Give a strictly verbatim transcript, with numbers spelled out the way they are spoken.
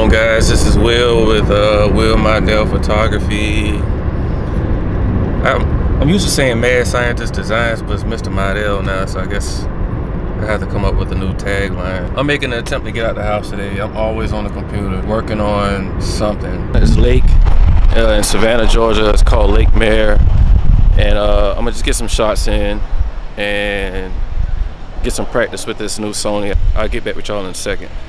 on, guys? This is Will with uh, Will Modell Photography. I'm, I'm used to saying Mad Scientist Designs, but it's Mister Modell now, so I guess I have to come up with a new tagline. I'm making an attempt to get out the house today. I'm always on the computer working on something. It's lake uh, in Savannah, Georgia. It's called Lake Mare, and uh, I'm gonna just get some shots in and get some practice with this new Sony. I'll get back with y'all in a second.